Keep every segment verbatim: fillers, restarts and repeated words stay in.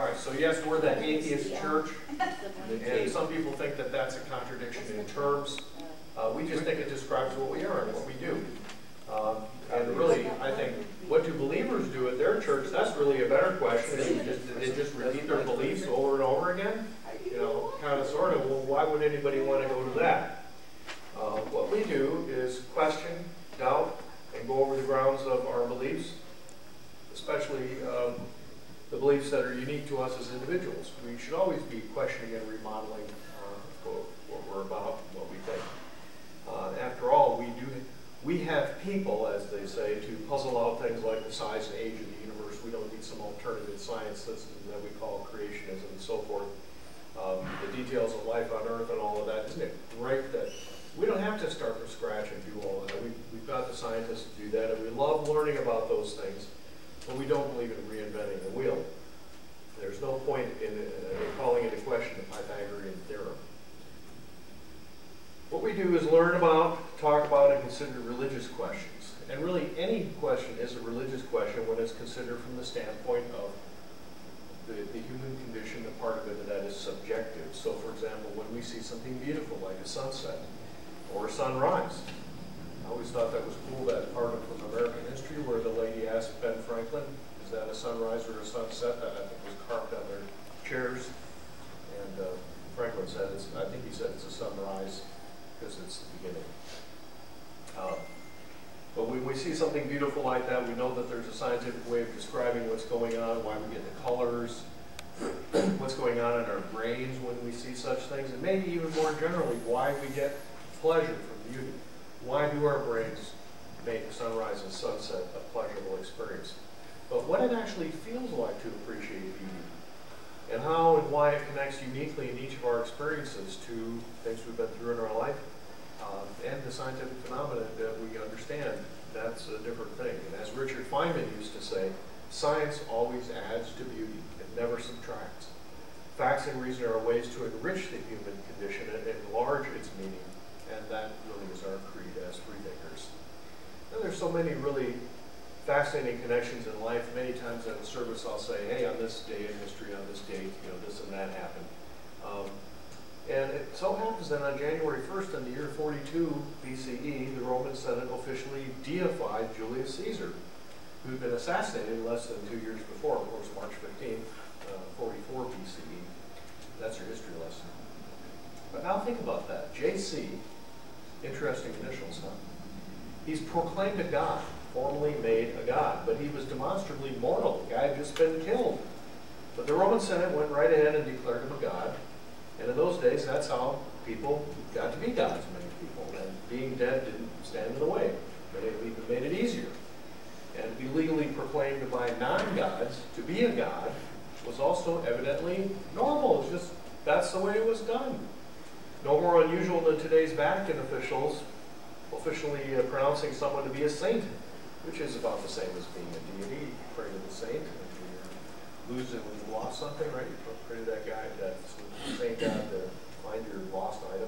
All right, so yes, we're that atheist church, and some people think that that's a contradiction in terms. Uh, we just think it describes what we are and what we do. Um, and really, I think, what do believers do at their church? That's really a better question. Is they just, they just repeat their beliefs over and over again? You know, kind of, sort of. Well, why would anybody want to go to that? Uh, what we do is question, doubt, and go over the grounds of our beliefs, especially um, the beliefs that are unique to us as individuals. We should always be questioning and remodeling uh, what, what we're about, what we think. Uh, after all, we do we have people, as they say, to puzzle out things like the size and age of the universe. We don't need some alternative science system that we call creationism and so forth. Um, the details of life on Earth and all of that. Isn't it great that we don't have to start from scratch and do all that? We, we've got the scientists to do that, and we love learning about those things, but we don't believe in reinventing the wheel. There's no point in, in, in calling into question the Pythagorean theorem. What we do is learn about, talk about, and consider religious questions. And really, any question is a religious question when it's considered from the standpoint of the, the human condition, the part of it that is subjective. So, for example, when we see something beautiful like a sunset or a sunrise, I always thought that was cool, that part of American history where the lady asked Ben Franklin, is that a sunrise or a sunset? That I think was carved on their chairs. And uh, Franklin said, it's, I think he said it's a sunrise, because it's the beginning. Uh, but when we see something beautiful like that, we know that there's a scientific way of describing what's going on, why we get the colors, what's going on in our brains when we see such things, and maybe even more generally, why we get pleasure from beauty. Why do our brains make sunrise and sunset a pleasurable experience? But what it actually feels like to appreciate beauty, and how and why it connects uniquely in each of our experiences to things we've been through in our life, um, and the scientific phenomena that we understand, that's a different thing. And as Richard Feynman used to say, science always adds to beauty, it never subtracts. Facts and reason are ways to enrich the human condition and enlarge its meaning, and that really is our creed as freethinkers. And there's so many really fascinating connections in life. Many times at a service I'll say, hey, on this day in history, on this date, you know, this and that happened. Um, and it so happens that on January first in the year forty-two B C E, the Roman Senate officially deified Julius Caesar, who had been assassinated less than two years before, of course, March fifteenth, uh, forty-four B C E. That's your history lesson. But now think about that. J C, interesting initials, huh? He's proclaimed a god, formally made a god, but he was demonstrably mortal. The guy had just been killed. But the Roman Senate went right ahead and declared him a god. And in those days, that's how people got to be gods, many people. And being dead didn't stand in the way. But it even made it easier. And to be legally proclaimed by non-gods to be a god was also evidently normal. It's just, that's the way it was done. No more unusual than today's Vatican officials officially uh, pronouncing someone to be a saint, which is about the same as being a deity. You pray to the saint, and if you lose it when you lost something, right? You pray to that guy, that saint God, to find your lost item.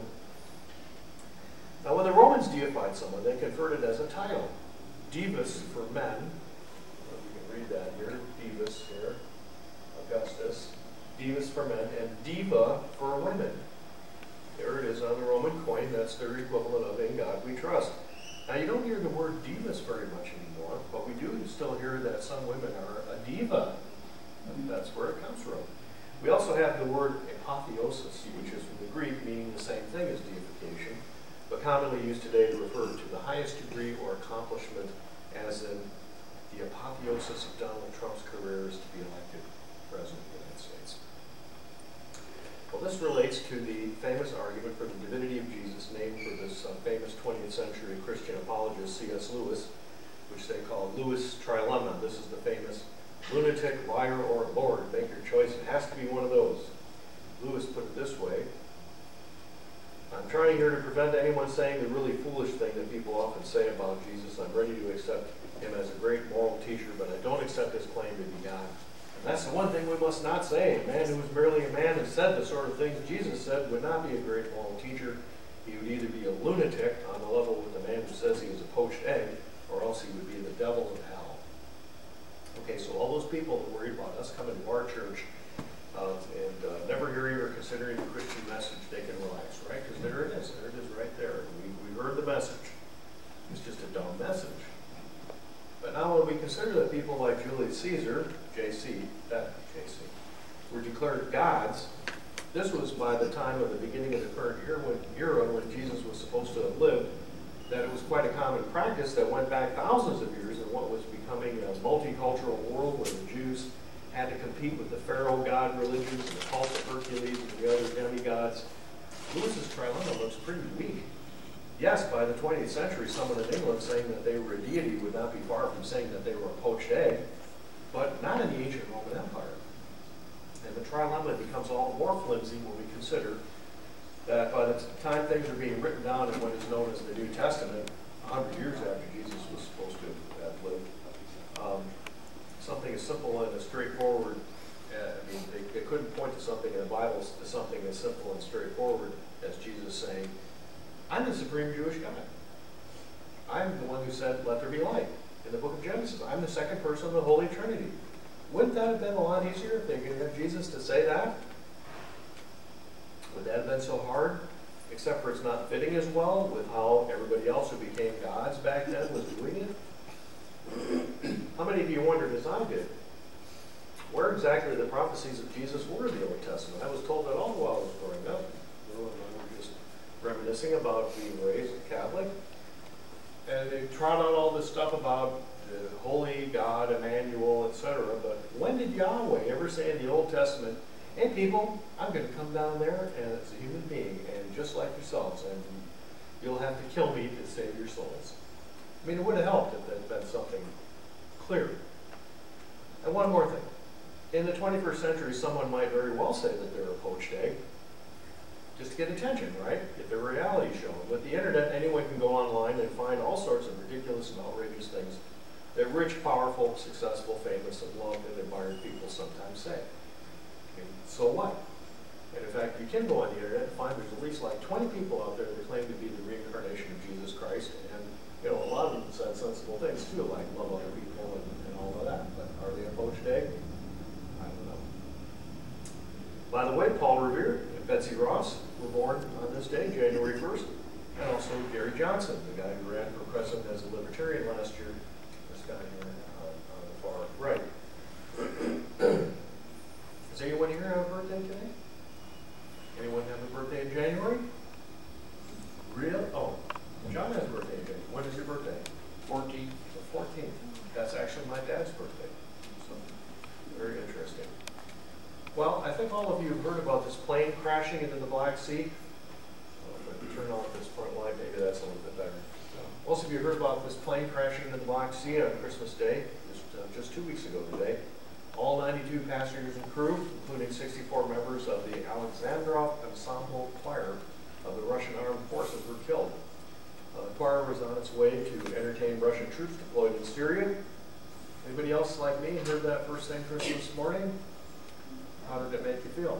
Now, when the Romans deified someone, they conferred it as a title. Divus for men. Well, you can read that here. Divus here. Augustus. Divus for men, and diva for women. There it is on the Roman coin. That's their equivalent of "In God We Trust." Now, you don't hear the word divas very much anymore, but we do still hear that some women are a diva. And that's where it comes from. We also have the word apotheosis, which is from the Greek, meaning the same thing as deification, but commonly used today to refer to the highest degree or accomplishment, as in the apotheosis of Donald Trump's career is to be elected president of the United States. Well, this relates to the famous argument for the divinity of Jesus, named for this uh, famous twentieth century Christian apologist C S Lewis, which they call Lewis' trilemma. This is the famous lunatic, liar, or Lord. Make your choice. It has to be one of those. Lewis put it this way: I'm trying here to prevent anyone saying the really foolish thing that people often say about Jesus. I'm ready to accept him as a great moral teacher, but I don't accept his claim to be God. And that's the one thing we must not say. A man who was merely a man and said the sort of things Jesus said would not be a great moral teacher. He would either be a lunatic on the level with the man who says he was a poached egg, or else he would be the devil of hell. Okay, so all those people that worried about us coming to our church Uh, and uh, never hearing or considering the Christian message, they can relax, right? Because there it is. There it is right there. We, we heard the message. It's just a dumb message. But now when we consider that people like Julius Caesar, J C, that J C, were declared gods, this was by the time of the beginning of the current era when, era when Jesus was supposed to have lived, that it was quite a common practice that went back thousands of years in what was becoming a multicultural world where the Jews had to compete with the pharaoh god religions and the cult of Hercules and the other demigods. Lewis's trilemma looks pretty weak. Yes, by the twentieth century, someone in England saying that they were a deity would not be far from saying that they were a poached egg, but not in the ancient Roman Empire. And the trilemma becomes all the more flimsy when we consider that by the time things are being written down in what is known as the New Testament, a hundred years after Jesus was supposed to have lived, um, something as simple and as straightforward, uh, I mean, they, they couldn't point to something in the Bible to something as simple and straightforward as Jesus saying, I'm the supreme Jewish God. I'm the one who said, let there be light in the book of Genesis. I'm the second person of the Holy Trinity. Wouldn't that have been a lot easier if they could have Jesus to say that? Would that have been so hard? Except for it's not fitting as well with how everybody else who became gods back then was doing it. How many of you wondered, as I did, where exactly the prophecies of Jesus were in the Old Testament? I was told that all the while I was growing up. You know, and we were just reminiscing about being raised Catholic. And they trot out all this stuff about the holy God, Emmanuel, et cetera. But when did Yahweh ever say in the Old Testament, hey people, I'm going to come down there and as a human being and just like yourselves, and you'll have to kill me to save your souls? I mean, it would have helped if there had been something clear. And one more thing. In the twenty-first century, someone might very well say that they're a poached egg, just to get attention, right? Get their reality shown. With the internet, anyone can go online and find all sorts of ridiculous and outrageous things that rich, powerful, successful, famous, and loved and admired people sometimes say. And so what? And in fact, you can go on the internet and find there's at least like twenty people out there that claim to be the reincarnation of Jesus Christ, and you know, a lot of them said sensible things too, like love other people and, and all of that. But are they a poached egg? I don't know. By the way, Paul Revere and Betsy Ross were born on this day, January first, and also Gary Johnson, the guy who ran for president as a libertarian last year. This guy here on, on the far right. Does anyone here have a birthday today? Anyone have a birthday in January? Real? Oh, John has a birthday in January. When is your birthday? fourteenth. The fourteenth. That's actually my dad's birthday. So, very interesting. Well, I think all of you have heard about this plane crashing into the Black Sea. Oh, if I can turn off this front light, maybe that's a little bit better. Most of you heard about this plane crashing into the Black Sea on Christmas Day, just, uh, just two weeks ago today. All ninety-two passengers and crew, including sixty-four members of the Alexandrov Ensemble Choir of the Russian Armed Forces, were killed. Uh, the choir was on its way to entertain Russian troops deployed in Syria. Anybody else like me heard that first thing Christmas morning? How did it make you feel?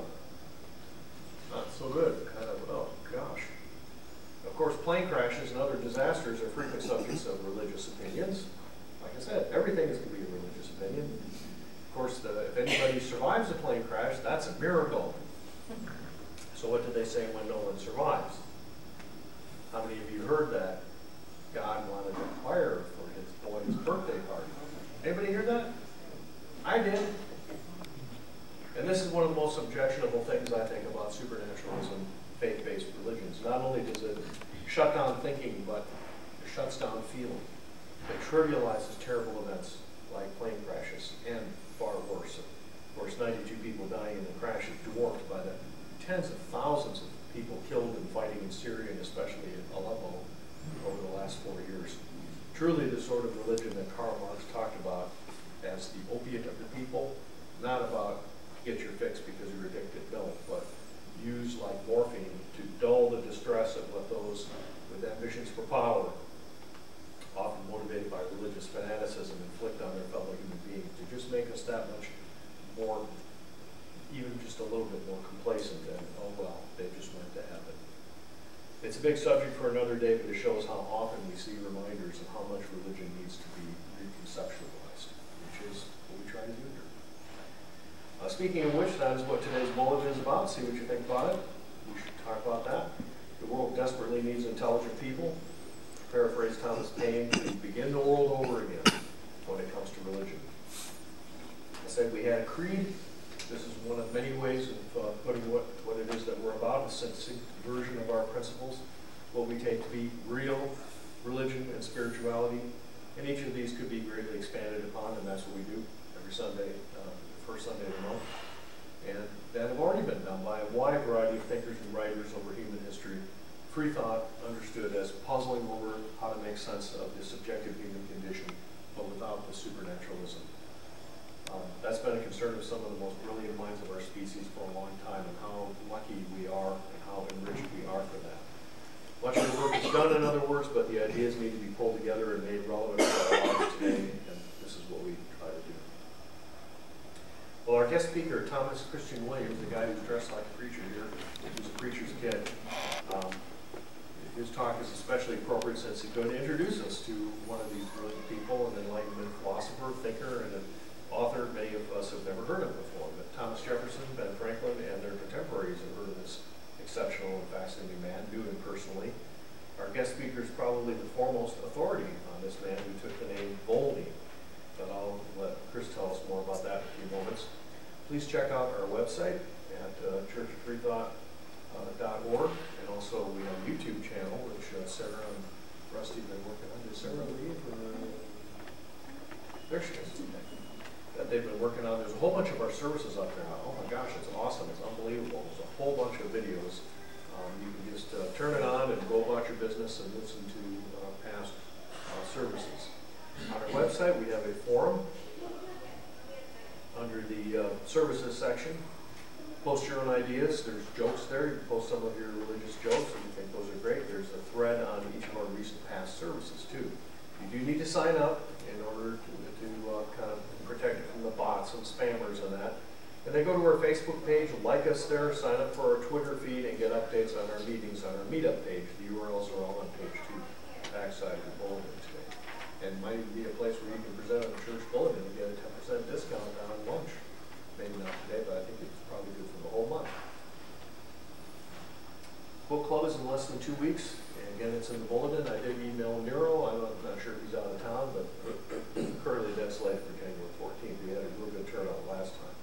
Not so good. Kind of, oh gosh. Of course, plane crashes and other disasters are frequent subjects of religious opinions. Like I said, everything is going to be a religious opinion. Of course, the, if anybody survives a plane crash, that's a miracle. So what did they say when no one survives? How many of you heard that God wanted a choir for his boy's birthday party? Anybody hear that? I did. And this is one of the most objectionable things I think about supernaturalism, faith-based religions. Not only does it shut down thinking, but it shuts down feeling. It trivializes terrible events like plane crashes, and far worse. Of course, ninety-two people dying in the crash is dwarfed by the tens of thousands of people killed in fighting in Syria, and especially in Aleppo, over the last four years. Truly the sort of religion that Karl Marx talked about as the opiate of the people, not about get your fix because you're addicted, no, but used like morphine to dull the distress of what those with ambitions for power, often motivated by religious fanaticism, inflict on their fellow human beings, to just make us that much more, even just a little bit more complacent and, oh well, they just went to heaven. It's a big subject for another day, but it shows how often we see reminders of how much religion needs to be reconceptualized, which is what we try to do here. Uh, speaking of which, that is what today's bulletin is about. See what you think about it. We should talk about that. The world desperately needs intelligent people. To paraphrase Thomas Paine, begin the world over again when it comes to religion. I said we had a creed. This is one of many ways of uh, putting what, what it is that we're about, a succinct version of our principles, what we take to be real religion and spirituality. And each of these could be greatly expanded upon, and that's what we do every Sunday, uh, first Sunday of the month. And that have already been done by a wide variety of thinkers and writers over human history. Free thought understood as puzzling over how to make sense of the subjective human condition, but without the supernaturalism. Um, that's been a concern of some of the most brilliant minds of our species for a long time, and how lucky we are and how enriched we are for that. Much of the work is done, in other words, but the ideas need to be pulled together and made relevant to our lives today, and this is what we try to do. Well, our guest speaker, Thomas Christian Williams, the guy who's dressed like a preacher here, who's a preacher's kid, um, his talk is especially appropriate since he's going to introduce us to one of these brilliant people, an Enlightenment philosopher, thinker, and an author many of us have never heard of before. But Thomas Jefferson, Ben Franklin, and their contemporaries have heard of this exceptional and fascinating man, knew him personally. Our guest speaker is probably the foremost authority on this man who took the name Volney, but I'll let Chris tell us more about that in a few moments. Please check out our website at uh, church of free thought dot org, and also we have a YouTube channel which uh, Sarah and Rusty have been working on. Did Sarah leave? Or... There she is. That they've been working on. There's a whole bunch of our services up there now. Oh my gosh, it's awesome. It's unbelievable. There's a whole bunch of videos. Um, you can just uh, turn it on and go about your business and listen to uh, past uh, services. On our website, we have a forum under the uh, services section. Post your own ideas. There's jokes there. You can post some of your religious jokes, and you think those are great. There's a thread on each of our recent past services, too. You do need to sign up in order to, to uh, kind of protect it from the bots and spammers and that. And then go to our Facebook page, like us there, sign up for our Twitter feed, and get updates on our meetings on our meetup page. The U R Ls are all on page two, backside of the bulletin today. And might even be a place where you can present on the church bulletin and get a ten percent discount on lunch. Maybe not today, but I think it's probably good for the whole month. Book club is in less than two weeks. And again, it's in the bulletin. I did email Nero. I'm not, not sure if he's out of town, but currently that's slated for January fourteenth. We had a real good turnout last time.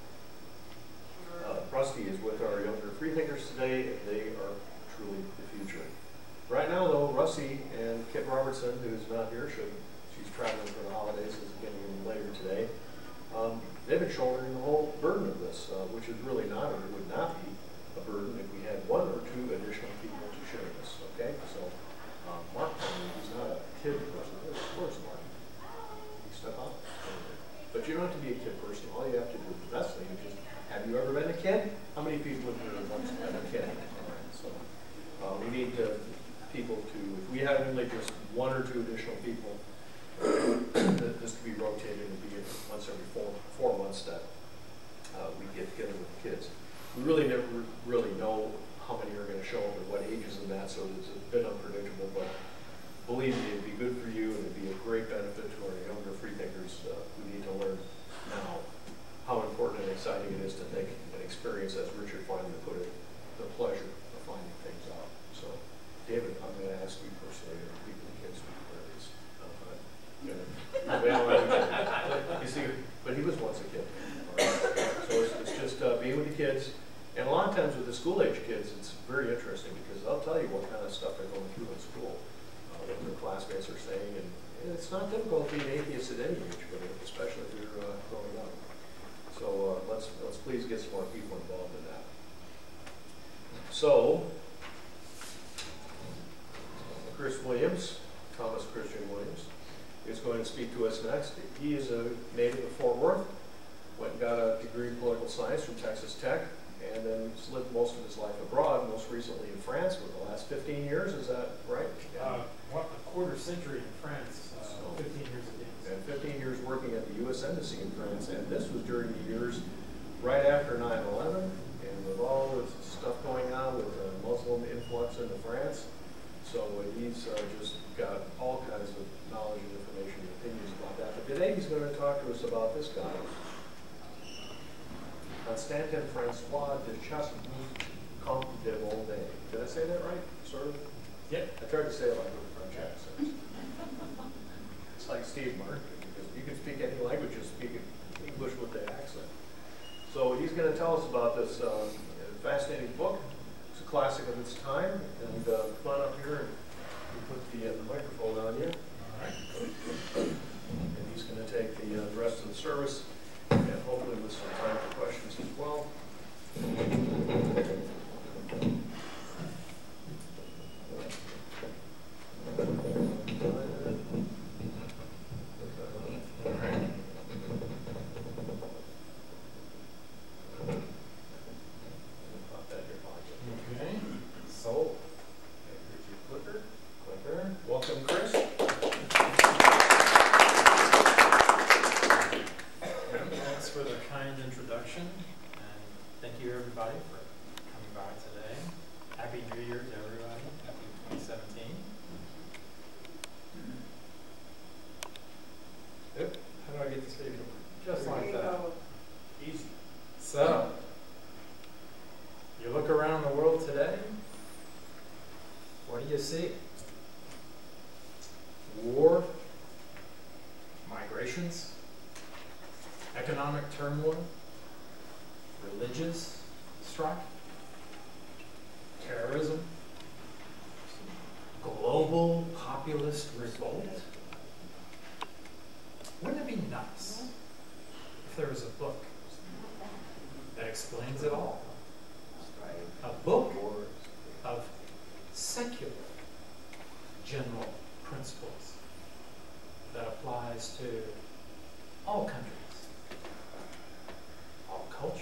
Uh, Rusty is with our younger freethinkers today. They are truly the future. Right now, though, Rusty and Kit Robertson, who's not here, should, she's traveling for the holidays, is getting in later today. Um, they've been shouldering the whole burden of this, uh, which is really not, or would not be, a burden if we had one or two additional people to share this, okay? So, um, Mark, he's not a kid person. Where's Mark? He step out? But you don't have to be a kid person. All you have to do, the best thing is just, have you ever been a kid? How many people have been once been a kid? All right, so, uh, we need uh, people to, if we have only just one or two additional people, this could be rotated and be once every four, four months that uh, we get together with the kids. We really never really know how many are going to show up and what ages and that, so it's a bit unpredictable, but believe me, it'd be good for you and it'd be a great benefit to our younger freethinkers uh, who need to learn now how important and exciting it is to think and experience, as Richard finally put it, the pleasure of finding things out. So, David, I'm going to ask you personally, or people the kids where it is. You see, but he was once a kid. Right? So it's, it's just uh, being with the kids. And a lot of times with the school-age kids, it's very interesting because they'll tell you what kind of stuff they're going through in school, uh, what their classmates are saying. And, and it's not difficult to be an atheist at any age, but especially if you're uh, growing up. So uh, let's, let's please get some more people involved in that. So, Chris Williams, Thomas Christian Williams, is going to speak to us next. He is a native of Fort Worth, went and got a degree in political science from Texas Tech, and then he's lived most of his life abroad, most recently in France for the last fifteen years. Is that right? Uh, what, a quarter century in France, uh, so, fifteen years ago. And fifteen years working at the U S Embassy in France, and this was during the years right after nine eleven, and with all the stuff going on with the Muslim influx into France. So uh, he's uh, just got all kinds of knowledge and information and opinions about that. But today he's going to talk to us about this guy. Constantin Francois de Chassebout Comte de Volnay. Did I say that right? Sort of? Yep. I tried to say it like with a French accent. It's like Steve Martin, because you can speak any language, just speak it English with the accent. So he's going to tell us about this uh, fascinating book. It's a classic of its time. And uh, come on up here and you put the, uh, the microphone on you. All right. And he's going to take the, uh, the rest of the service, and hopefully with some time for questions as well. Okay. So, Here's your clicker. Clicker. Welcome, Chris. thanks for the kind introduction, and thank you everybody for coming by today. Happy New Year to everybody. Happy twenty seventeen. Yep. How do I get this video? Just like that. Easy. So, you look around the world today, what do you see? War, migrations, economic turmoil, religious strife, terrorism, global populist revolt. Wouldn't it be nice if there was a book that explains it all? A book of secular general principles that applies to all countries, all cultures,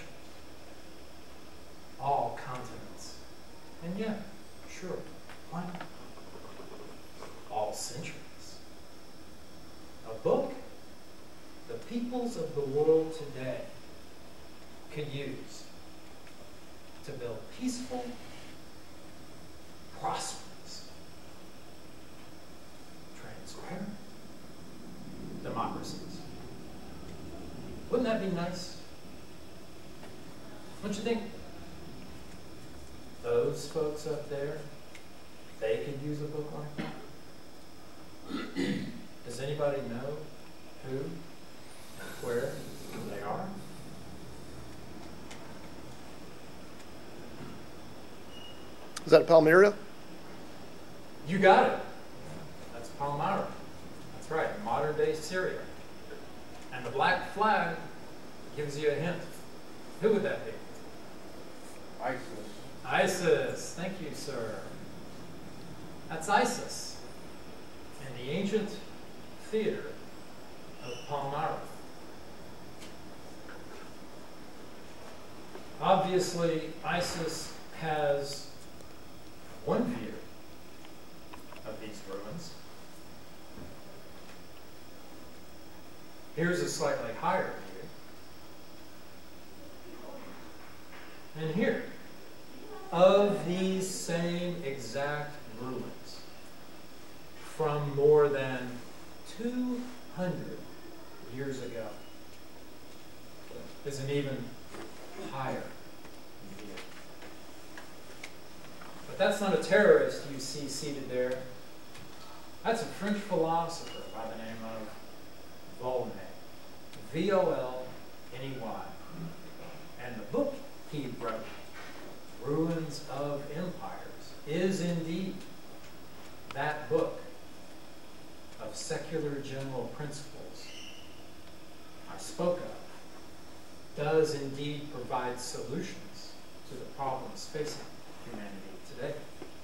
all continents, and yeah, sure, why not? All centuries. A book the peoples of the world today could use to build peaceful, prosperous, transparent democracies. Wouldn't that be nice? Don't you think? Those folks up there, they could use a book like that? Does anybody know who, where they are? Is that Palmyra? You got it. That's Palmyra. That's right, modern day Syria. And the black flag gives you a hint. Who would that be? ISIS. ISIS. Thank you, sir. That's ISIS in the ancient theater of Palmyra. Obviously, ISIS has one view of these ruins. Here's a slightly higher view. And here, of these same exact ruins from more than two hundred years ago is an even higher view. But that's not a terrorist you see seated there. That's a French philosopher by the name of Volney. V O L N E Y. And the book he wrote, Ruins of Empires, is indeed that book of secular general principles I spoke of, does indeed provide solutions to the problems facing humanity today.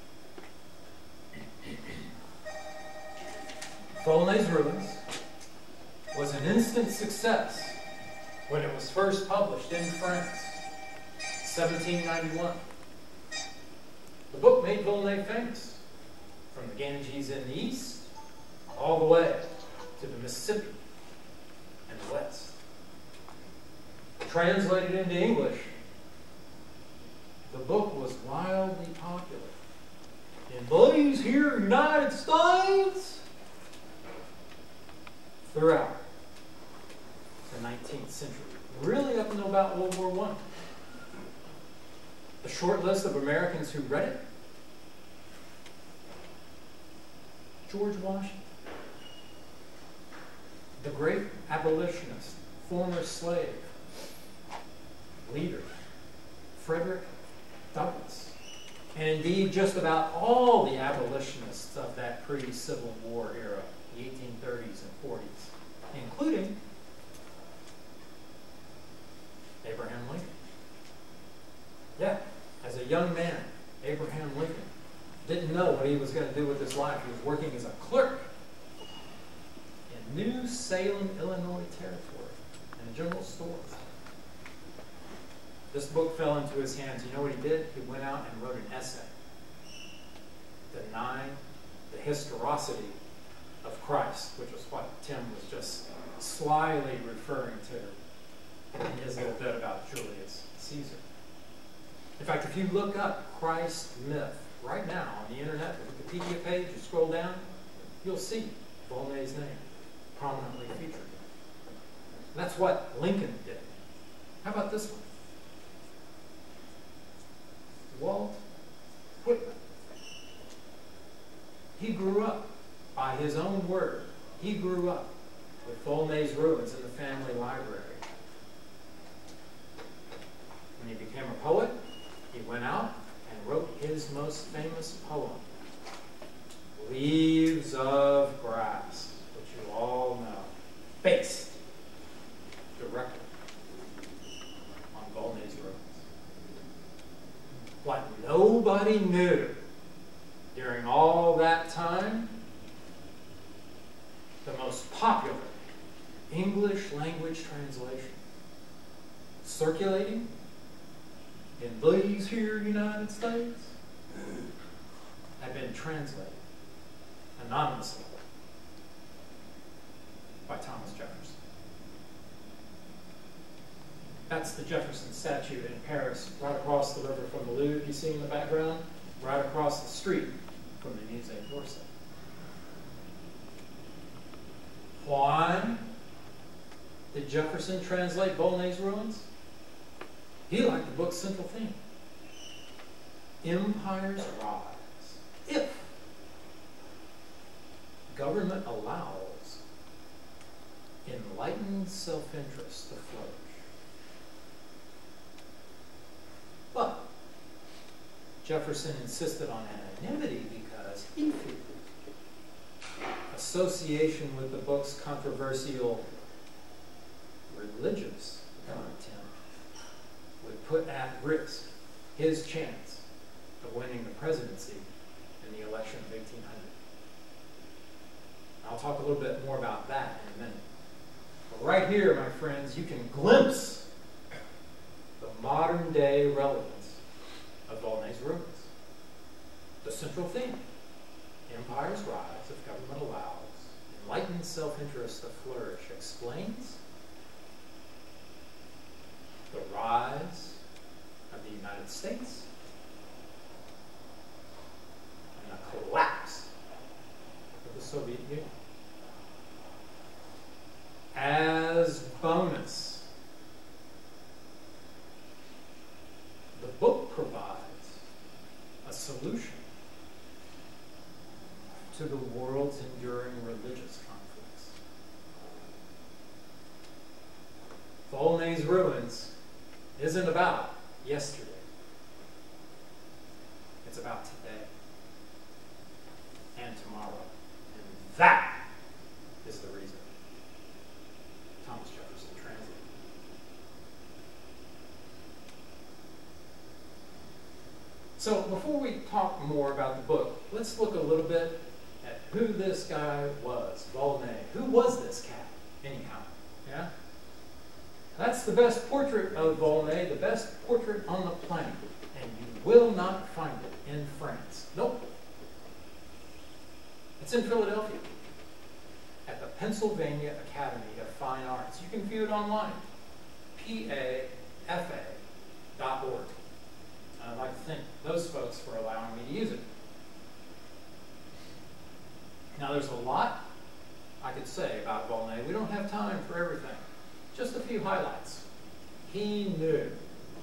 Volney's Ruins was an instant success when it was first published in France, seventeen ninety-one. The book made Volney famous, from the Ganges in the east all the way to the Mississippi in the west. Translated into English, the book was wildly popular in these here United States throughout. the nineteenth century, really up until about World War One. The short list of Americans who read it: George Washington, the great abolitionist, former slave, leader, Frederick Douglass, and indeed just about all the abolitionists of that pre-Civil War era, the eighteen thirties and forties, including Abraham Lincoln. Yeah, as a young man, Abraham Lincoln didn't know what he was going to do with his life. He was working as a clerk in New Salem, Illinois territory, in a general store. This book fell into his hands. You know what he did? He went out and wrote an essay denying the historicity of Christ, which was what Tim was just slyly referring to in his little bit about Julius Caesar. In fact, if you look up Christ myth right now on the internet, the Wikipedia page, you scroll down, you'll see Volney's name prominently featured. That's what Lincoln did. How about this one? Walt Whitman. He grew up, by his own word, he grew up with Volney's ruins in the family library. When he became a poet, he went out and wrote his most famous poem, Leaves of Grass, which you all know, based directly on Volney's ruins. What nobody knew during all that time, the most popular English language translation circulating in these here United States had been translated anonymously by Thomas Jefferson. That's the Jefferson statue in Paris, right across the river from the Louvre you see in the background, right across the street from the Musée d'Orsay. Why did Jefferson translate Volney's ruins? He liked the book's central theme. Empires rise if government allows enlightened self-interest to flourish. But Jefferson insisted on anonymity because he feared association with the book's controversial religious content would put at risk his chance of winning the presidency in the election of eighteen hundred. I'll talk a little bit more about that in a minute. But right here, my friends, you can glimpse the modern day relevance of Volney's ruins. The central theme, empires rise if government allows enlightened self-interest to flourish, explains the rise of the United States and the collapse of the Soviet Union. As bonus, the book provides a solution to the world's enduring religious conflicts. Volney's ruins isn't about yesterday. It's about today and tomorrow. And that is the reason Thomas Jefferson translated. So before we talk more about the book, let's look a little bit at who this guy was, Volney. Who was this cat, anyhow? Yeah? That's the best portrait of Volney, the best portrait on the planet. And you will not find it in France. Nope. It's in Philadelphia at the Pennsylvania Academy of Fine Arts. You can view it online, P A F A dot org. I'd like to thank those folks for allowing me to use it. Now, there's a lot I could say about Volney. We don't have time for everything. Just a few highlights. He knew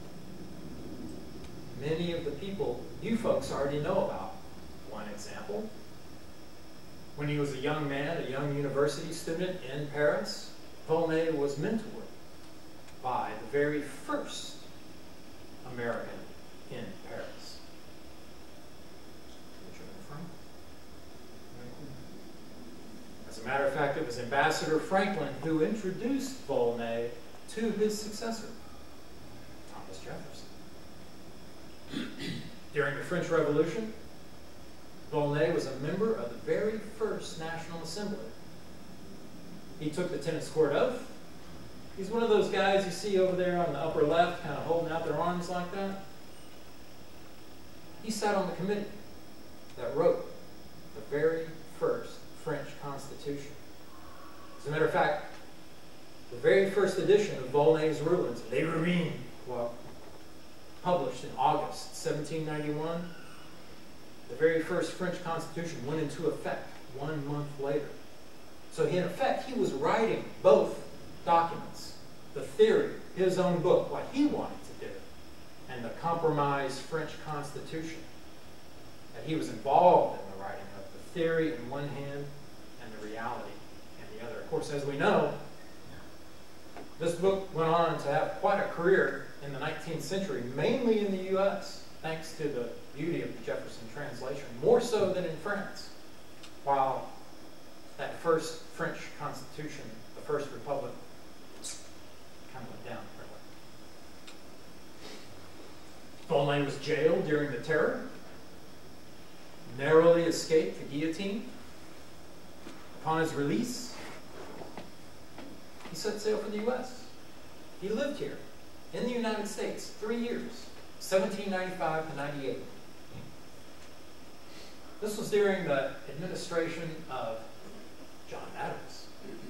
many of the people you folks already know about. One example, when he was a young man, a young university student in Paris, Volney was mentored by the very first American in Paris. As a matter of fact, it was Ambassador Franklin who introduced Volney to his successor, Thomas Jefferson. During the French Revolution, Volney was a member of the very first National Assembly. He took the tennis court oath. He's one of those guys you see over there on the upper left, kind of holding out their arms like that. He sat on the committee that wrote the very first French Constitution. As a matter of fact, the very first edition of Volney's rulings, Les Règlements, well, published in August seventeen ninety-one, the very first French Constitution went into effect one month later. So in effect, he was writing both documents, the theory, his own book, what he wanted to do, and the compromised French Constitution. And he was involved in the writing of the theory in one hand and the reality in the other. Of course, as we know, this book went on to have quite a career in the nineteenth century, mainly in the U S, thanks to the beauty of the Jefferson translation, more so than in France. While that first French Constitution, the First Republic, kind of went down fairly. Volney was jailed during the Terror, narrowly escaped the guillotine. Upon his release, he set sail for the U S. He lived here in the United States three years, seventeen ninety-five to ninety-eight. This was during the administration of John Adams.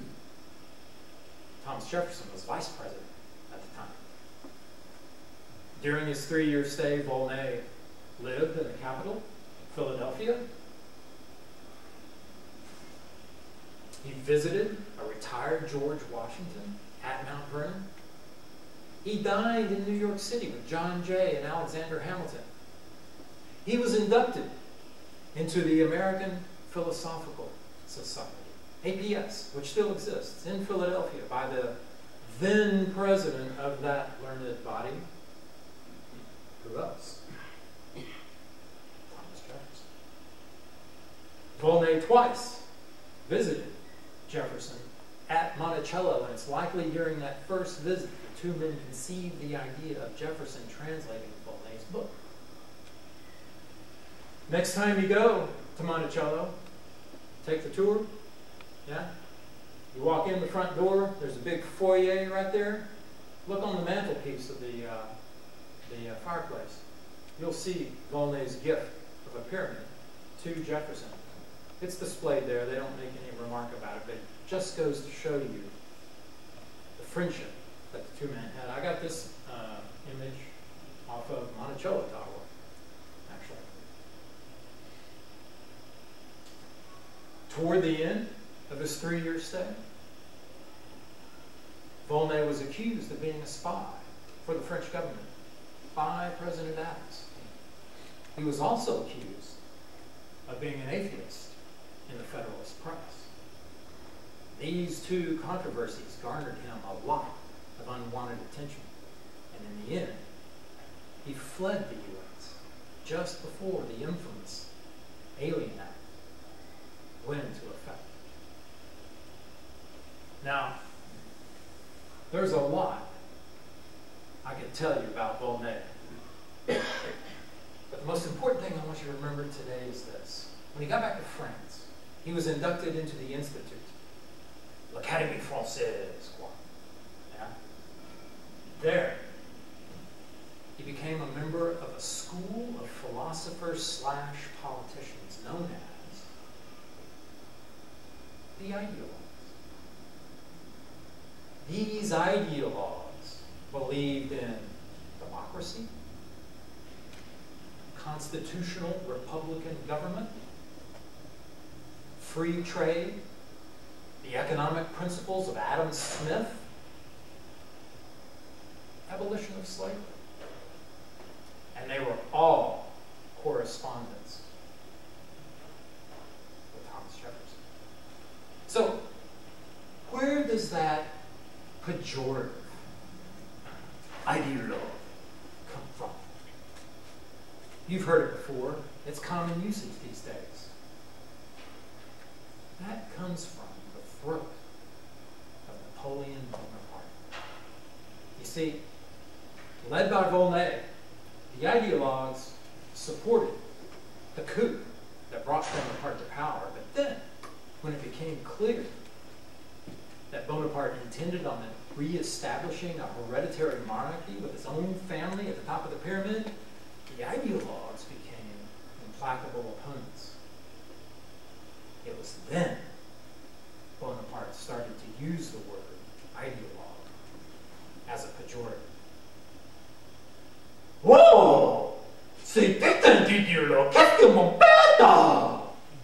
Thomas Jefferson was vice president at the time. During his three-year stay, Volney lived in the capital, Philadelphia. He visited a retired George Washington at Mount Vernon. He dined in New York City with John Jay and Alexander Hamilton. He was inducted into the American Philosophical Society, A P S, which still exists in Philadelphia, by the then president of that learned body. Who else? Thomas Jefferson. Volney twice visited Jefferson at Monticello, and it's likely during that first visit the two men conceived the idea of Jefferson translating Volney's book. Next time you go to Monticello, take the tour, yeah? You walk in the front door, there's a big foyer right there. Look on the mantelpiece of the, uh, the uh, fireplace. You'll see Volney's gift of a pyramid to Jefferson. It's displayed there. They don't make any remark about it, but it just goes to show you the friendship that the two men had. I got this uh, image off of Monticello Tower, actually. Toward the end of his three-year stay, Volney was accused of being a spy for the French government by President Adams. He was also accused of being an atheist in the Federalist press. These two controversies garnered him a lot of unwanted attention, and in the end, he fled the U S just before the infamous Alien Act went into effect. Now, there's a lot I could tell you about Volney. But the most important thing I want you to remember today is this. When he got back to France, he was inducted into the Institute, l'Académie Française. Yeah? There, he became a member of a school of philosophers slash politicians known as the ideologues. These ideologues believed in democracy, constitutional republican government, free trade, the economic principles of Adam Smith, abolition of slavery. And they were all correspondents with Thomas Jefferson. So, where does that pejorative ideologue come from? You've heard it before. It's common usage these days. That comes from the throat of Napoleon Bonaparte. You see, led by Volney, the ideologues supported the coup that brought Bonaparte to power. But then, when it became clear that Bonaparte intended on re-establishing a hereditary monarchy with his own family at the top of the pyramid, the ideologues became implacable opponents. It was then Bonaparte started to use the word ideologue as a pejorative. Whoa! C'est putain d'idéologue! Qu'est-ce que mon père a?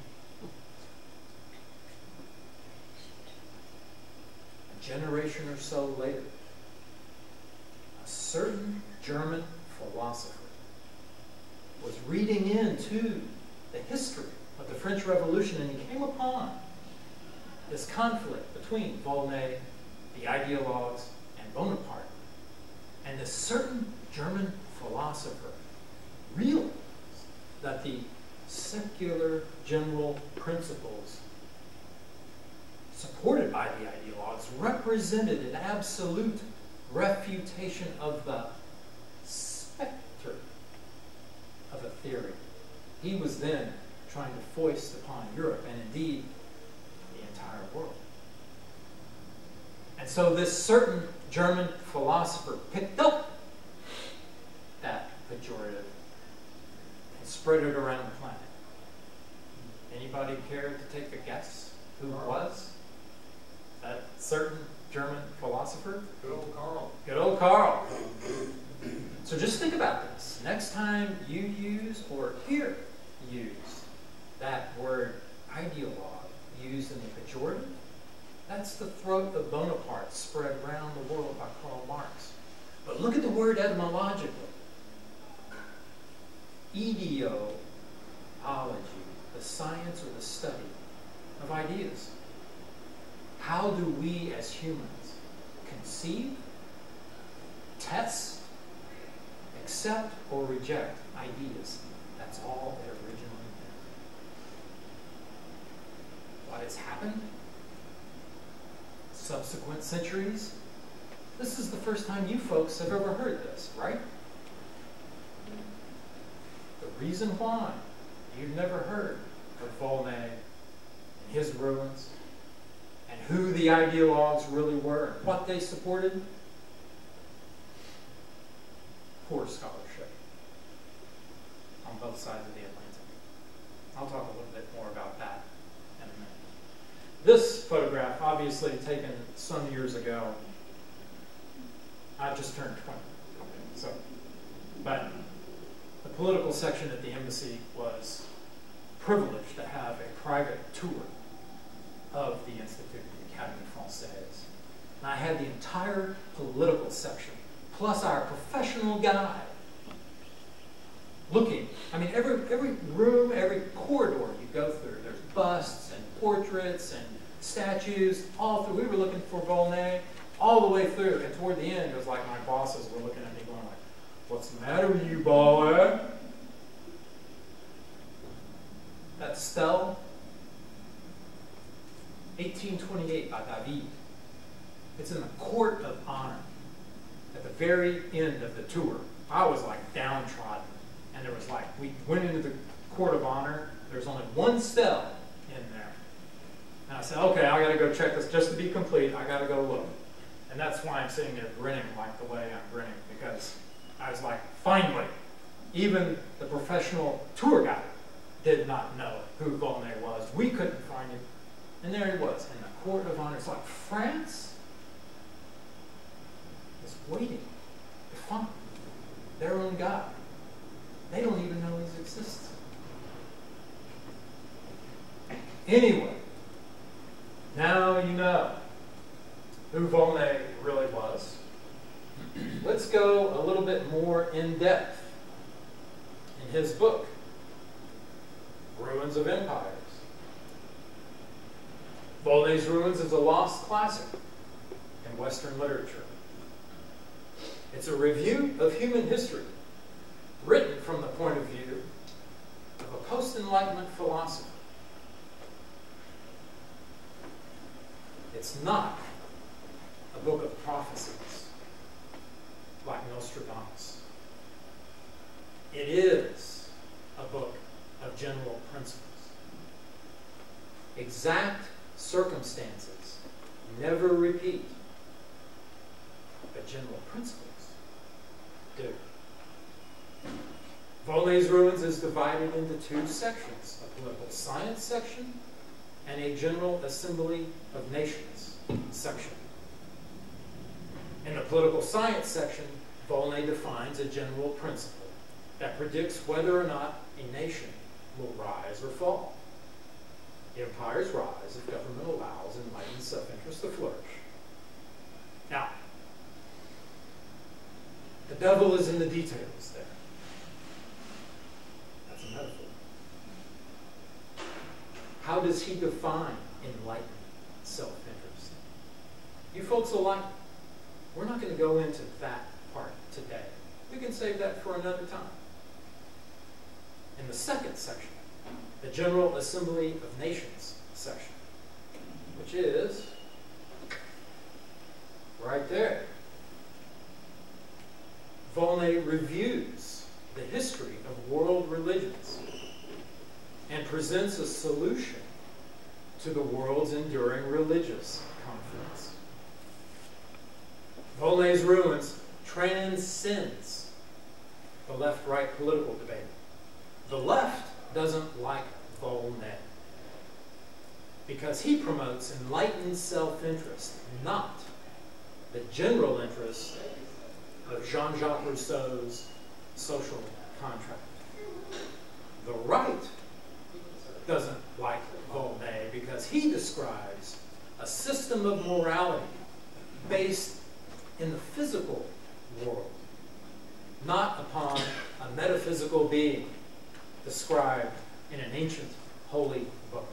A generation or so later, a certain German philosopher was reading into the history of the French Revolution, and he came upon this conflict between Volney, the ideologues, and Bonaparte. And this certain German philosopher realized that the secular general principles supported by the ideologues represented an absolute refutation of the specter of a theory he was then trying to foist upon Europe, and indeed the entire world. And so this certain German philosopher picked up that pejorative and spread it around the planet. Anybody care to take a guess who it was? That certain German philosopher? Good old Karl. Good old Karl. So just think about this. Next time you use or hear used that word ideologue used in the pejorative, that's the throat of Bonaparte spread around the world by Karl Marx. But look at the word etymologically. Ideology, the science or the study of ideas. How do we as humans conceive, test, accept, or reject ideas? That's all it originally meant. What has happened? Subsequent centuries? This is the first time you folks have ever heard this, right? The reason why you've never heard of Volney and his ruins, and who the ideologues really were, and what they supported? Poor scholarship on both sides of the Atlantic. I'll talk a little bit more about that in a minute. This photograph, obviously taken some years ago. I just turned twenty, so, but the political section at the embassy was privileged to have a private tour of the Institute, the Académie Française. And I had the entire political section, plus our professional guy, looking. I mean, every, every room, every corridor you go through, there's busts and portraits and statues, all through. We were looking for Volney all the way through, and toward the end, it was like my bosses were looking at me going like, "What's the matter with you, boy?" That stele, eighteen twenty-eight by David. It's in the Court of Honor. At the very end of the tour, I was like downtrodden. And there was like, we went into the Court of Honor, there's only one stele in there. And I said, okay, I gotta go check this just to be complete, I gotta go look. And that's why I'm sitting there grinning like the way I'm grinning, because I was like, finally, even the professional tour guide did not know who Volney was. We couldn't find him. And there he was in the Court of Honor. It's like France is waiting to find their own guy. They don't even know he exists. Anyway, now you know who Volney really was, let's go a little bit more in depth in his book, Ruins of Empires. Volney's Ruins is a lost classic in Western literature. It's a review of human history, written from the point of view of a post-Enlightenment philosopher. It's not a book of prophecies like Nostradamus. It is a book of general principles. Exact circumstances never repeat, but general principles do. Volney's Ruins is divided into two sections, a political science section and a General Assembly of Nations section. In the political science section, Volney defines a general principle that predicts whether or not a nation will rise or fall. Empires rise if government allows enlightened self-interest to flourish. Now, the devil is in the details there. That's a metaphor. How does he define enlightened self-interest? You folks will like, we're not going to go into that part today. We can save that for another time. In the second section, the General Assembly of Nations section, which is right there. Volney reviews the history of world religions and presents a solution to the world's enduring religious conflicts. Volney's Ruins transcends the left-right political debate. The left doesn't like Volney because he promotes enlightened self-interest, not the general interest of Jean-Jacques Rousseau's social contract. The right doesn't like Volney because he describes a system of morality based in the physical world, not upon a metaphysical being described in an ancient holy book.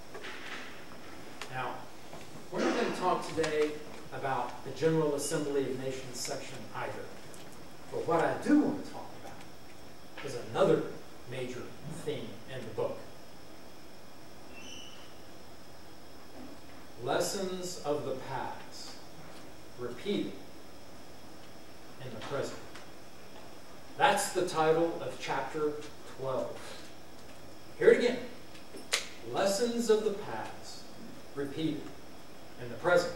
Now, we're not going to talk today about the General Assembly of Nations section either. But what I do want to talk about is another major theme in the book. Lessons of the past repeated in the present. That's the title of chapter twelve. Hear it again. Lessons of the past repeated in the present.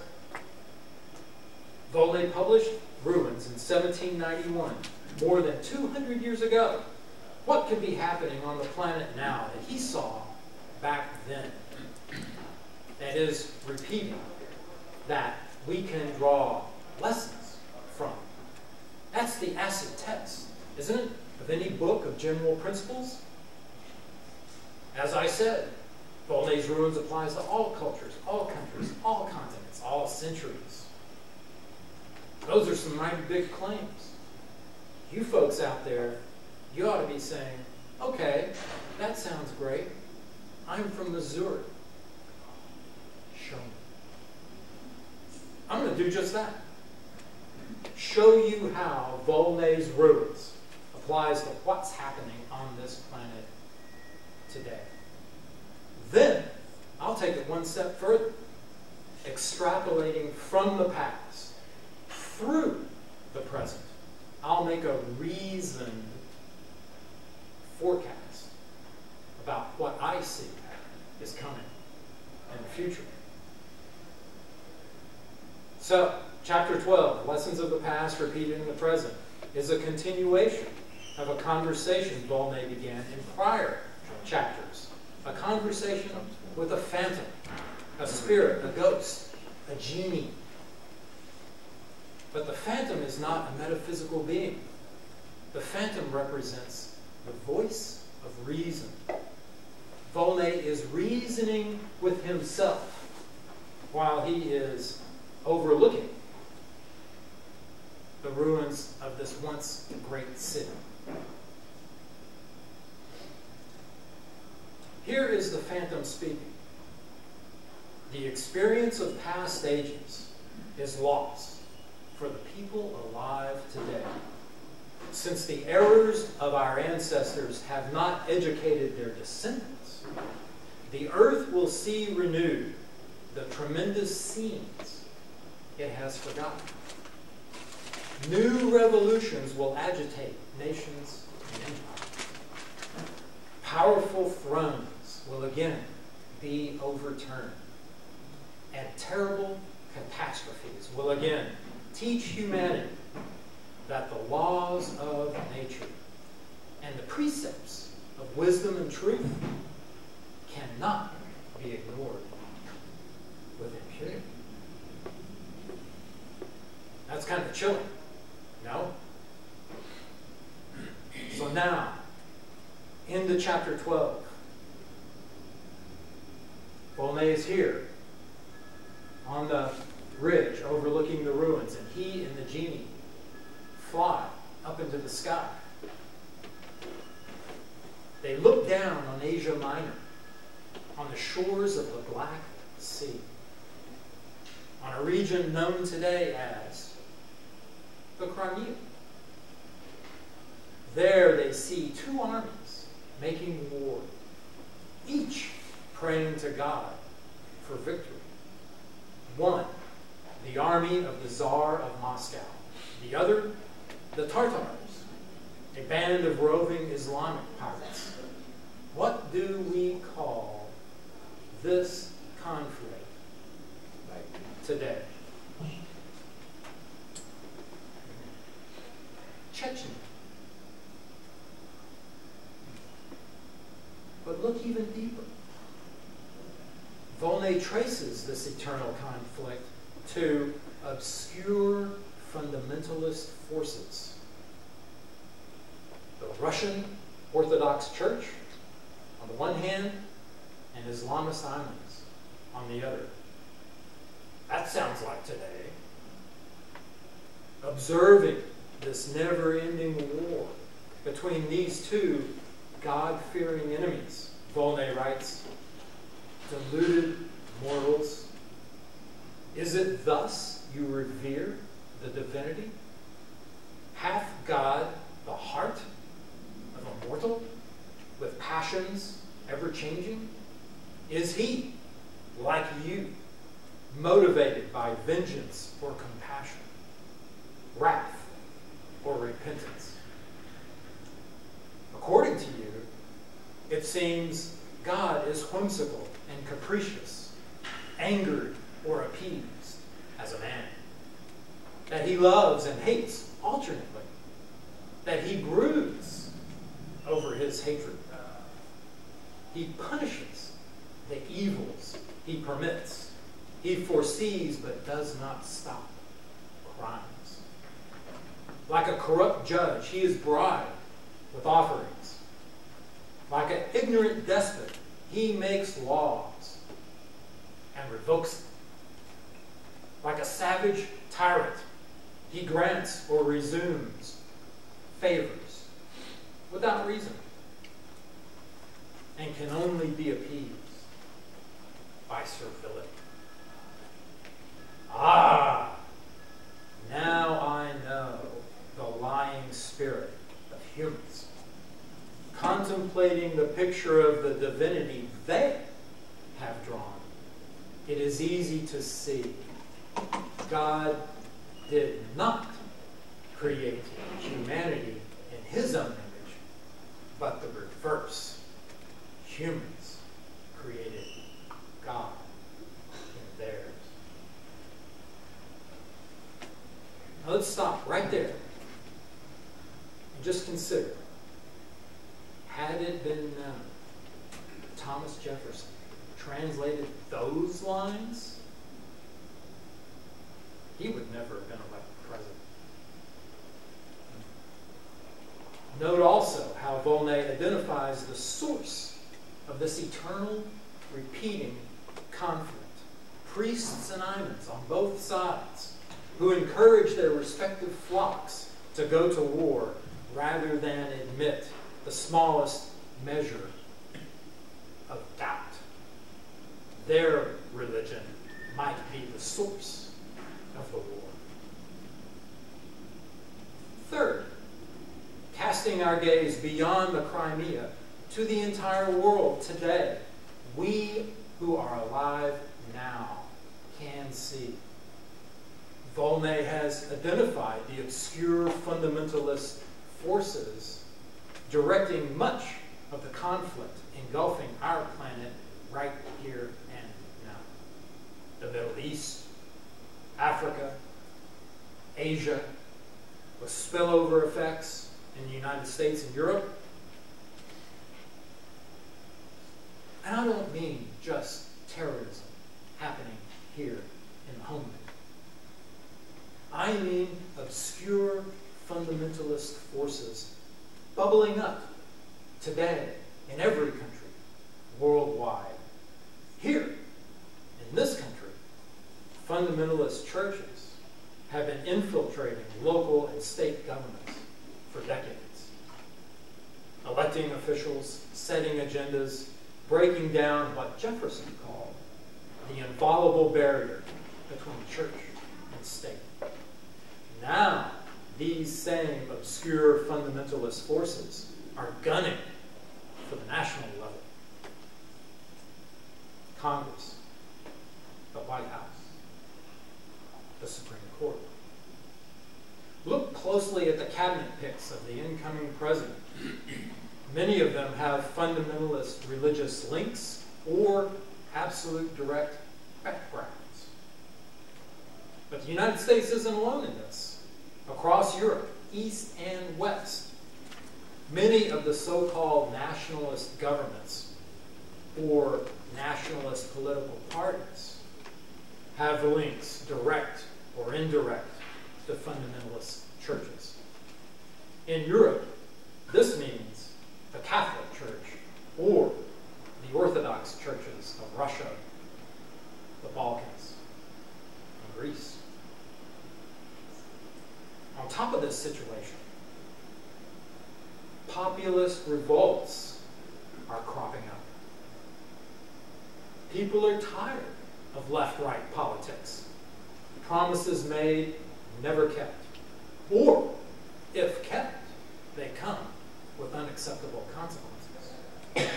Volney published Ruins in seventeen ninety-one, more than two hundred years ago. What could be happening on the planet now that he saw back then? That is, repeating, that we can draw lessons from. That's the acid test, isn't it, of any book of general principles? As I said, Volney's Ruins applies to all cultures, all countries, all continents, all centuries. Those are some mighty big claims. You folks out there, you ought to be saying, okay, that sounds great. I'm from Missouri. Show me. I'm going to do just that. Show you how Volney's Ruins applies to what's happening on this planet today. Then, I'll take it one step further, extrapolating from the past through the present. I'll make a reasoned forecast about what I see is coming in the future. So, chapter twelve, Lessons of the Past Repeated in the Present, is a continuation of a conversation Volney began in prior chapters. A conversation with a phantom, a spirit, a ghost, a genie. But the phantom is not a metaphysical being. The phantom represents the voice of reason. Volney is reasoning with himself while he is overlooking the ruins of this once great city. Here is the phantom speaking. The experience of past ages is lost for the people alive today, since the errors of our ancestors have not educated their descendants. The earth will see renewed the tremendous scenes it has forgotten. New revolutions will agitate nations and empires. Powerful thrones will again be overturned, and terrible catastrophes will again teach humanity that the laws of nature and the precepts of wisdom and truth cannot be ignored with impunity. That's kind of chilling, no? So now, into chapter twelve. Volney is here on the ridge overlooking the ruins, and he and the genie fly up into the sky. They look down on Asia Minor, on the shores of the Black Sea, on a region known today as the Crimea. There they see two armies making war, each praying to God for victory. One, the army of the Tsar of Moscow. The other, the Tartars, a band of roving Islamic pirates. What do we call this conflict today? Chechnya. But look even deeper. Volney traces this eternal conflict to obscure fundamentalist forces. The Russian Orthodox Church on the one hand, and Islamist islands on the other. That sounds like today. Observing this never-ending war between these two God-fearing enemies, Volney writes, deluded mortals, is it thus you revere the divinity? Hath God the heart of a mortal, with passions ever-changing? Is he, like you, motivated by vengeance or compassion, wrath or repentance? According to you, it seems God is whimsical and capricious, angered or appeased as a man, that he loves and hates alternately, that he broods over his hatred. He punishes the evils he permits. He foresees but does not stop crimes. Like a corrupt judge, he is bribed with offerings. Like an ignorant despot, he makes laws and revokes them. Like a savage tyrant, he grants or resumes favors without reason, and can only be appeased by servility. Ah, now I know the lying spirit of humans, contemplating the picture of the divinity they have drawn. It is easy to see God did not create humanity in his own image, but the reverse. Humans created God in theirs. Now let's stop right there and just consider, had it been known Thomas Jefferson translated those lines, he would never have been elected president. Note also how Volney identifies the source of this eternal, repeating conflict. Priests and imams on both sides who encourage their respective flocks to go to war rather than admit the smallest measure of doubt. Their religion might be the source of the war. Third, casting our gaze beyond the Crimea to the entire world today, we who are alive now can see. Volney has identified the obscure fundamentalist forces directing much of the conflict engulfing our planet right here and now. The Middle East, Africa, Asia, with spillover effects in the United States and Europe. And I don't mean just terrorism happening here in the homeland. I mean obscure fundamentalist forces bubbling up today in every country worldwide. Here, in this country, fundamentalist churches have been infiltrating local and state governments for decades, electing officials, setting agendas, breaking down what Jefferson called the inviolable barrier between church and state. Now, these same obscure fundamentalist forces are gunning for the national level. Congress, the White House, the Supreme Court. Look closely at the cabinet picks of the incoming president. Many of them have fundamentalist religious links or absolute direct backgrounds. But the United States isn't alone in this. Across Europe, East and West, many of the so-called nationalist governments or nationalist political parties have links, direct or indirect, to fundamentalist churches. In Europe, this means the Catholic Church or the Orthodox churches of Russia, the Balkans, and Greece. On top of this situation, populist revolts are cropping up. People are tired of left-right politics. Promises made, never kept. Or, if kept, they come with unacceptable consequences.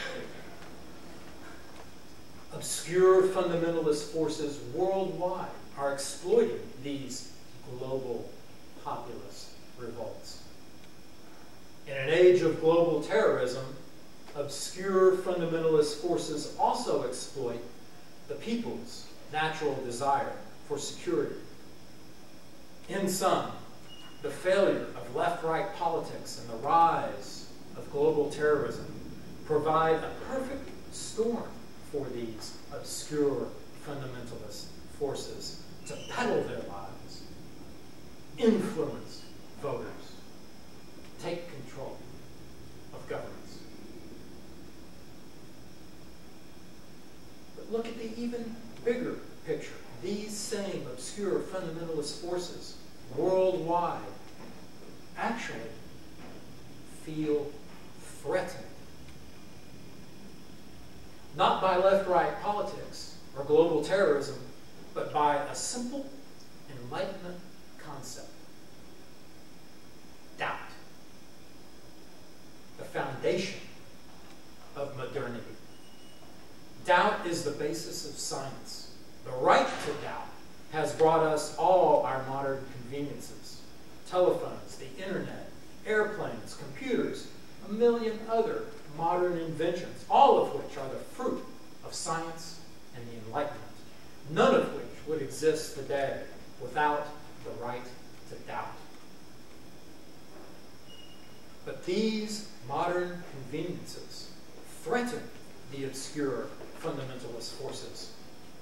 Obscure fundamentalist forces worldwide are exploiting these global populist revolts. In an age of global terrorism, obscure fundamentalist forces also exploit the people's natural desire for security. In sum, the failure of left-right politics and the rise of global terrorism provide a perfect storm for these obscure fundamentalist forces to peddle their lies, influence voters, take control of governments. But look at the even bigger picture. These same obscure fundamentalist forces worldwide actually feel threatened. Not by left-right politics or global terrorism, but by a simple Enlightenment concept. Doubt. The foundation of modernity. Doubt is the basis of science. The right to doubt has brought us all our modern conveniences. Telephones, the internet, airplanes, computers, a million other modern inventions, all of which are the fruit of science and the Enlightenment, none of which would exist today without the right to doubt. But these modern conveniences threaten the obscure fundamentalist forces.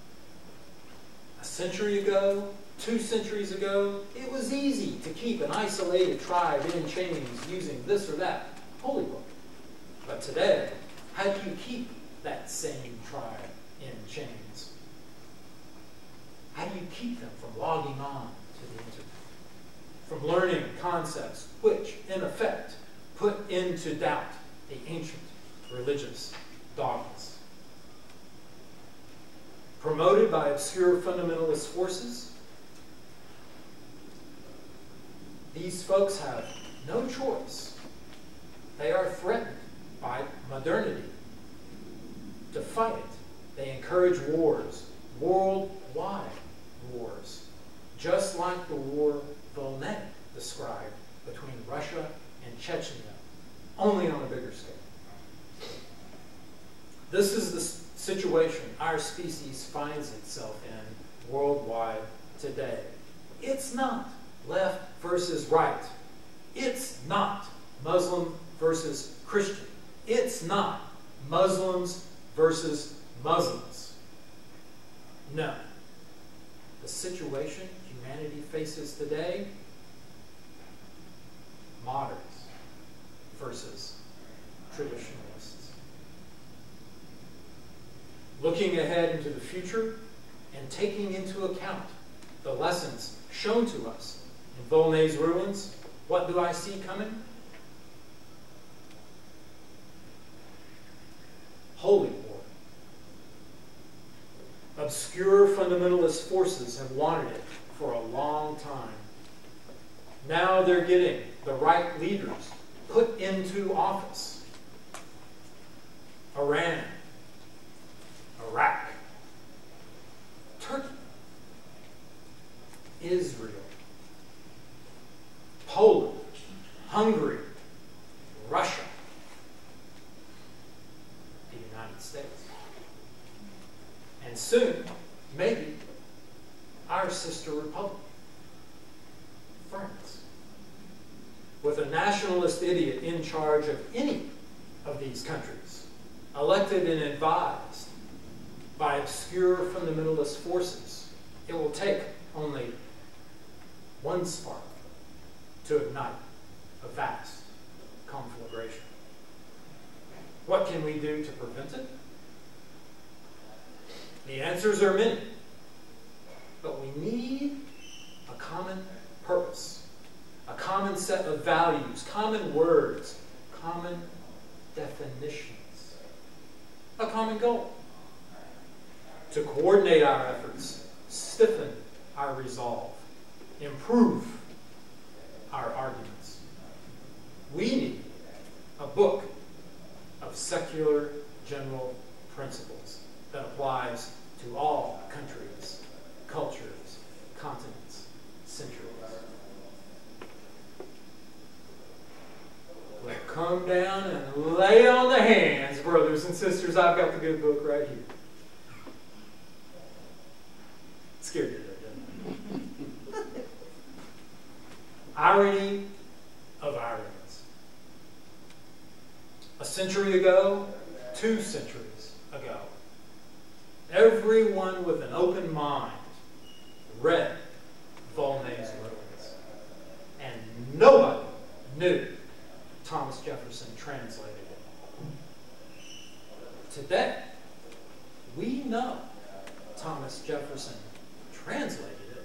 A century ago, two centuries ago, it was easy to keep an isolated tribe in chains using this or that holy book. But today, how do you keep that same tribe in chains? How do you keep them from logging on to the internet, from learning concepts which, in effect, put into doubt the ancient religious dogmas. Promoted by obscure fundamentalist forces, these folks have no choice. They are threatened by modernity to fight it. They encourage wars, worldwide wars, just like the war Volney described between Russia and Chechnya, only on a bigger scale. This is the situation our species finds itself in worldwide today. It's not left versus right. It's not Muslim versus Christian. It's not Muslims versus Muslims. No. The situation humanity faces today, moderns versus traditionalists. Looking ahead into the future and taking into account the lessons shown to us in Volney's ruins, what do I see coming? Holy war. Obscure fundamentalist forces have wanted it for a long time. Now they're getting the right leaders put into office. Iran, Iraq, Turkey, Israel, Poland, Hungary, Russia, the United States. And soon, maybe, our sister republic, France, with a nationalist idiot in charge of any of these countries, elected and advised by obscure fundamentalist forces. It will take only one spark to ignite a vast conflagration. What can we do to prevent it? The answers are many, but we need a common purpose, a common set of values, common words, common definitions, a common goal. To coordinate our efforts, stiffen our resolve, improve our arguments. We need a book of secular general principles that applies to all countries, cultures, continents, centuries. We'll come down and lay on the hands, brothers and sisters. I've got the good book right here. Scared you there, didn't I? Irony of ironies. A century ago, two centuries ago, everyone with an open mind read Volney's ruins, and nobody knew Thomas Jefferson translated it. Today, we know Thomas Jefferson translated it.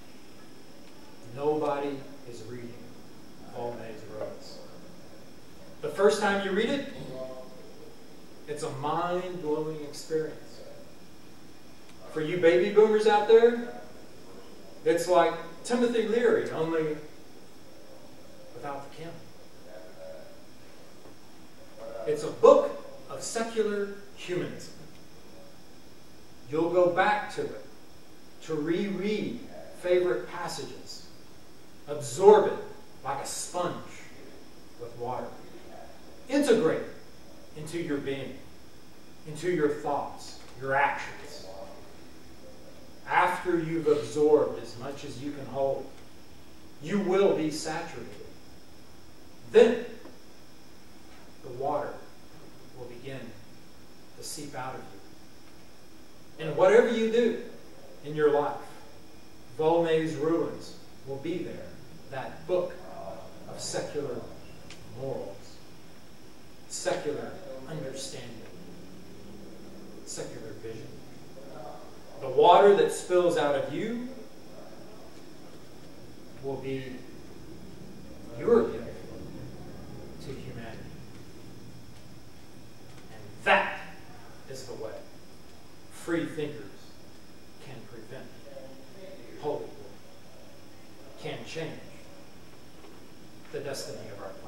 Nobody is reading Volney's ruins. The first time you read it, it's a mind-blowing experience. For you baby boomers out there, it's like Timothy Leary, only without the Kim. It's a book of secular humanism. You'll go back to it to reread favorite passages, absorb it like a sponge with water, integrate it into your being, into your thoughts, your actions. After you've absorbed as much as you can hold, you will be saturated. Then the water will begin to seep out of you. And whatever you do in your life, Volney's ruins will be there, that book of secular morals, secular understanding, secular vision. The water that spills out of you thinkers can prevent holy war, can change the destiny of our